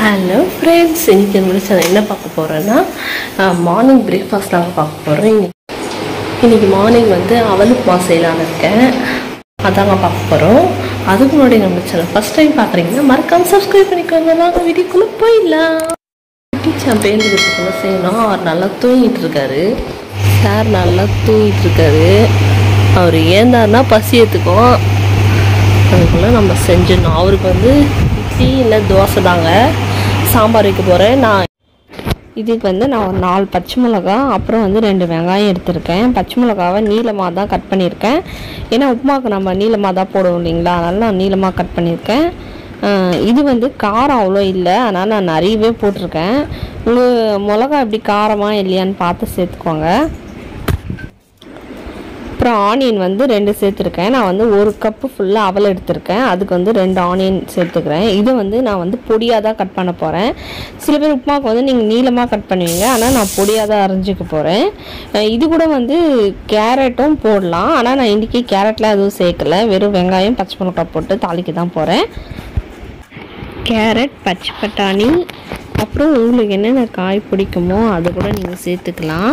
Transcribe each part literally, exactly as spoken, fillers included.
Hello friends, இன்றைக்கி முடிச்சு நான் என்ன பார்க்க போகிறேன்னா மார்னிங் பிரேக்ஃபாஸ்ட் நாங்கள் பார்க்க போகிறோம். இன்னைக்கு இன்றைக்கி மார்னிங் வந்து அவல் உப்புமா செய்யலான்னு இருக்கேன். அதாங்க பார்க்க போகிறோம். அதுக்கு முன்னாடி நம்ம சேனல் ஃபஸ்ட் டைம் பார்க்குறீங்கன்னா மறக்காமல் சப்ஸ்கிரைப் பண்ணிக்கோங்க. நாங்கள் வீடியோக்குள்ளே போயிடலாம். குட்டி சாம்பியன் இதுக்குள்ளே செய்யணும். அவர் நல்லா தூங்கிட்டு இருக்காரு. சார் நல்லா தூங்கிட்டு இருக்காரு. அவர் ஏந்தாருன்னா பசி எடுத்துக்கும். அதுக்குள்ளே நம்ம செஞ்சிடணும். அவருக்கு வந்து இட்லி இல்லை தோசை தாங்க. சாம்பார் வைக்க போகிறேன். நான் இதுக்கு வந்து நான் ஒரு நாலு பச்சை மிளகா, அப்புறம் வந்து ரெண்டு வெங்காயம் எடுத்திருக்கேன். பச்சை மிளகாவை நீளமாக தான் கட் பண்ணியிருக்கேன். ஏன்னா உப்புமாவுக்கு நம்ம நீளமாக தான் போடுவோம் இல்லைங்களா, அதனால் நான் நீளமாக கட் பண்ணியிருக்கேன். இது வந்து காரம் அவ்வளோ இல்லை, அதனால் நான் நிறையவே போட்டிருக்கேன். உங்கள் மிளகா எப்படி காரமாக இல்லையான்னு பார்த்து சேர்த்துக்கோங்க. அப்புறம் ஆனியன் வந்து ரெண்டு சேர்த்துருக்கேன். நான் வந்து ஒரு கப்பு ஃபுல்லாக அவல் எடுத்திருக்கேன். அதுக்கு வந்து ரெண்டு ஆனியன் சேர்த்துக்கிறேன். இதை வந்து நான் வந்து பொடியாக தான் கட் பண்ண போகிறேன். சில பேர் உப்புமாவுக்கு வந்து நீங்கள் நீளமாக கட் பண்ணுவீங்க, ஆனால் நான் பொடியாக தான் அரைஞ்சிக்க போகிறேன். இது கூட வந்து கேரட்டும் போடலாம், ஆனால் நான் இன்றைக்கி கேரட்லாம் எதுவும் சேர்க்கலை. வெறும் வெங்காயம் பச்சை மிளகாய் போட்டு தாளிக்க தான் போகிறேன். கேரட், பச்சை பட்டாணி, அப்புறம் உங்களுக்கு என்னென்ன காய் பிடிக்குமோ அது கூட நீங்கள் சேர்த்துக்கலாம்.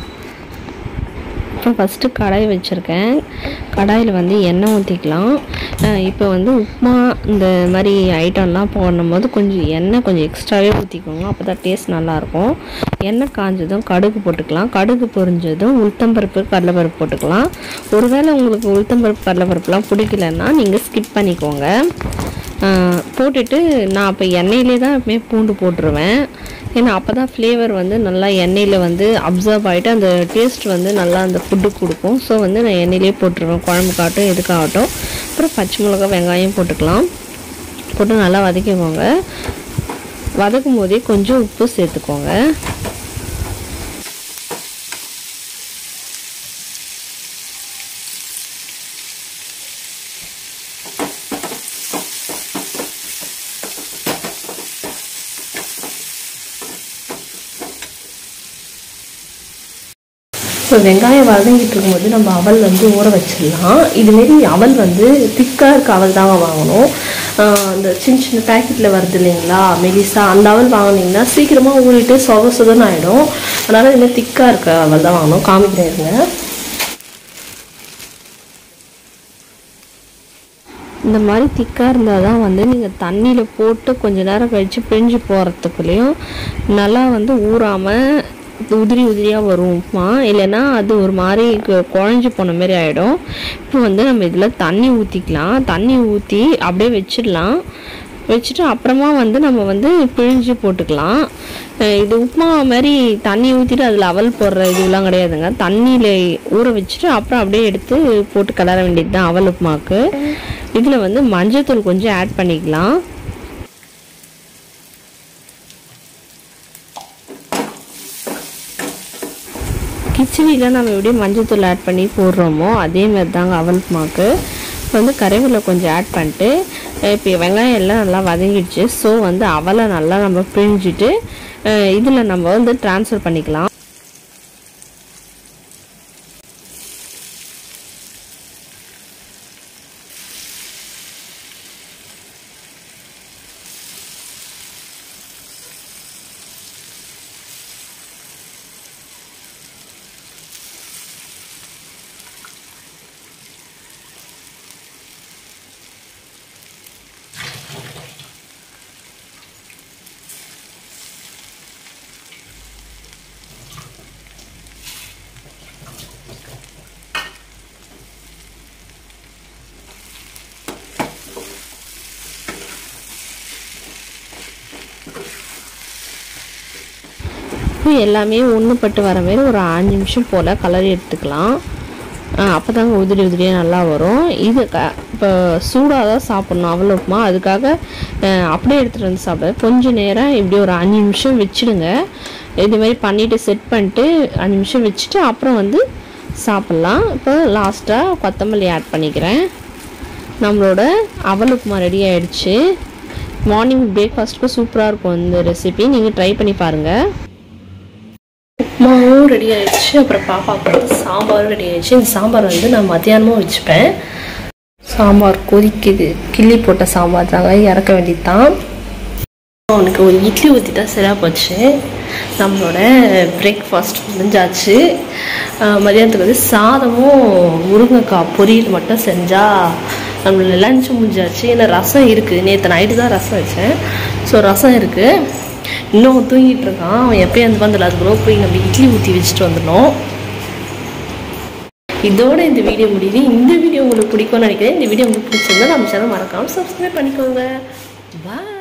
இப்போ ஃபஸ்ட்டு கடாய் வச்சுருக்கேன். கடாயில் வந்து எண்ணெய் ஊற்றிக்கலாம். இப்போ வந்து உப்புமா இந்த மாதிரி ஐட்டம்லாம் போடும் போது கொஞ்சம் எண்ணெய் கொஞ்சம் எக்ஸ்ட்ராவே ஊற்றிக்கோங்க. அப்போ தான் டேஸ்ட் நல்லாயிருக்கும். எண்ணெய் காஞ்சதும் கடுகு போட்டுக்கலாம். கடுகு பொரிஞ்சதும் உளுத்தம்பருப்பு கடலைப்பருப்பு போட்டுக்கலாம். ஒருவேளை உங்களுக்கு உளுத்தம்பருப்பு கடலைப்பருப்புலாம் பிடிக்கலன்னா நீங்கள் ஸ்கிப் பண்ணிக்கோங்க. போட்டுட்டு நான் இப்போ எண்ணெயிலே தான் எப்பவுமே பூண்டு போட்டுருவேன். ஏன்னா அப்போ தான் ஃப்ளேவர் வந்து நல்லா எண்ணெயில் வந்து அப்சர்வ் ஆகிட்டு அந்த டேஸ்ட் வந்து நல்லா அந்த ஃபுட்டு கொடுக்கும். ஸோ வந்து நான் எண்ணெயிலே போட்டுருவேன், குழம்புக்காகட்டும் எதுக்காகட்டும். அப்புறம் பச்சை மிளகா வெங்காயம் போட்டுக்கலாம். போட்டு நல்லா வதக்கிக்கோங்க. வதக்கும் போதே கொஞ்சம் உப்பு சேர்த்துக்கோங்க. இப்போ வெங்காயம் வதங்கிட்டு இருக்கும்போது நம்ம அவல் வந்து ஊற வச்சிடலாம். இதுமாரி அவல் வந்து திக்காக இருக்க அவல் தாங்க வாங்கணும். அந்த சின்ன சின்ன பேக்கெட்டில் வருது இல்லைங்களா மெலிசா, அந்த அவல் வாங்கினீங்கன்னா சீக்கிரமாக ஊறிட்டு சொத சொதன்னு ஆகிடும். அதனால் இதுமாதிரி திக்காக இருக்க அவல் தான் வாங்கணும். காமிக்கிறேன் இருங்க. இந்த மாதிரி திக்காக இருந்தால் தான் வந்து நீங்கள் தண்ணியில் போட்டு கொஞ்சம் நேரம் கழித்து பிழிஞ்சு போகிறதுக்குள்ளேயும் நல்லா வந்து ஊறாமல் உதிரி உதிரியாக வரும் உப்புமா. இல்லைன்னா அது ஒரு மாதிரி குழஞ்சி போன மாதிரி ஆகிடும். இப்போ வந்து நம்ம இதில் தண்ணி ஊற்றிக்கலாம். தண்ணி ஊற்றி அப்படியே வச்சிடலாம். வச்சுட்டு அப்புறமா வந்து நம்ம வந்து பிழிஞ்சு போட்டுக்கலாம். இது உப்புமா மாதிரி தண்ணி ஊற்றிட்டு அதில் அவல் போடுற இதுலாம் கிடையாதுங்க. தண்ணியில் ஊற வச்சுட்டு அப்புறம் அப்படியே எடுத்து போட்டு கிளற வேண்டியது தான் அவல் உப்புமாவுக்கு. இதில் வந்து மஞ்சள்தூள் கொஞ்சம் ஆட் பண்ணிக்கலாம். கிச்சடியில் நம்ம எப்படி மஞ்சள்தூள் ஆட் பண்ணி போடுறோமோ அதே மாதிரி தாங்க அவல் உப்புமாவுக்கு. இப்போ வந்து கறிவேப்பிலை கொஞ்சம் ஆட் பண்ணிட்டு இப்போ வெங்காயம் எல்லாம் நல்லா வதங்கிடுச்சு. ஸோ வந்து அவலை நல்லா நம்ம பிழிஞ்சிட்டு இதில் நம்ம வந்து ட்ரான்ஸ்ஃபர் பண்ணிக்கலாம். எல்லாமே ஒன்று பட்டு வர மாதிரி ஒரு அஞ்சு நிமிஷம் போல் கலரி எடுத்துக்கலாம். அப்போ தாங்க உதிரி உதிரியாக நல்லா வரும். இது க இப்போ சூடாக தான் சாப்பிட்ணும் அவல் உப்புமா. அதுக்காக அப்படியே எடுத்துகிட்டு வந்து சாப்பிட கொஞ்சம் நேரம் இப்படி ஒரு அஞ்சு நிமிஷம் வச்சுடுங்க. இதுமாரி பண்ணிவிட்டு செட் பண்ணிட்டு அஞ்சு நிமிஷம் வச்சுட்டு அப்புறம் வந்து சாப்பிட்லாம். இப்போ லாஸ்ட்டாக கொத்தமல்லி ஆட் பண்ணிக்கிறேன். நம்மளோட அவல் உப்புமா ரெடி ஆகிடுச்சு. மார்னிங் பிரேக்ஃபாஸ்ட்டுக்கு சூப்பராக இருக்கும் இந்த ரெசிபி. நீங்கள் ட்ரை பண்ணி பாருங்கள். உப்புமாவும் ரெடி ஆகிடுச்சு. அப்புறம் பாப்பாவுக்கு வந்து சாம்பாரும் ரெடி ஆகிடுச்சு. இந்த சாம்பார் வந்து நான் மத்தியானமும் வச்சுப்பேன். சாம்பார் கொதிக்குது. கிள்ளி போட்ட சாம்பார் தாங்க, இறக்க வேண்டியது தான். அவனுக்கு ஒரு இட்லி ஊற்றிட்டா சரியாக போச்சு. நம்மளோட பிரேக்ஃபாஸ்ட் முடிஞ்சாச்சு. மதியானத்துக்கு வந்து சாதமும் முருங்கைக்காய் பொரியல் மட்டும் செஞ்சால் நம்மளோட லஞ்ச் முடிஞ்சாச்சு. ஏன்னா ரசம் இருக்குது, நேற்று நைட்டு தான் ரசம் வச்சேன். ஸோ ரசம் இருக்குது. இன்னும் தூங்கிட்டு இருக்கான். அவன் எப்பயும் அந்த வந்துடல, அதுக்குள்ள போய் நம்ம இட்லி ஊற்றி வச்சுட்டு வந்துடணும். இதோட இந்த வீடியோ முடியுது. இந்த வீடியோ உங்களுக்கு பிடிக்கும்னு நினைக்கிறேன். இந்த வீடியோ உங்களுக்கு பிடிச்சிருந்தா நம்ம சேனல் மறக்காமல் சப்ஸ்கிரைப் பண்ணிக்கோங்க. பாய்.